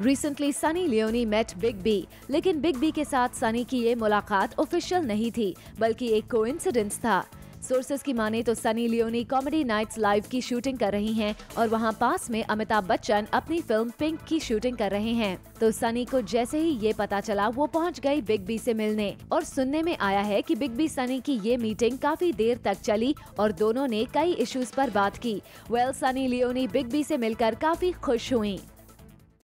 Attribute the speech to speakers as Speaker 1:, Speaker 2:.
Speaker 1: Recently, Sunny Leone met Big B, लेकिन big B के साथ सनी की ये मुलाकात ऑफिशियल नहीं थी, बल्कि एक कोइंसिडेंस था। सोर्सेस की माने तो Sunny Leone comedy nights live की शूटिंग कर रही हैं और वहां पास में अमिताभ बच्चन अपनी फिल्म पिंक की शूटिंग कर रहे हैं। तो सनी को जैसे ही ये पता चला वो पहुंच गई बिग बी से मिलने, और सुनने में आया है कि बिग बी सनी की ये मीटिंग काफी देर तक चली और दोनों ने कई इश्यूज पर बात की। सनी लियोनी बिग बी से मिलकर काफी खुश हुई।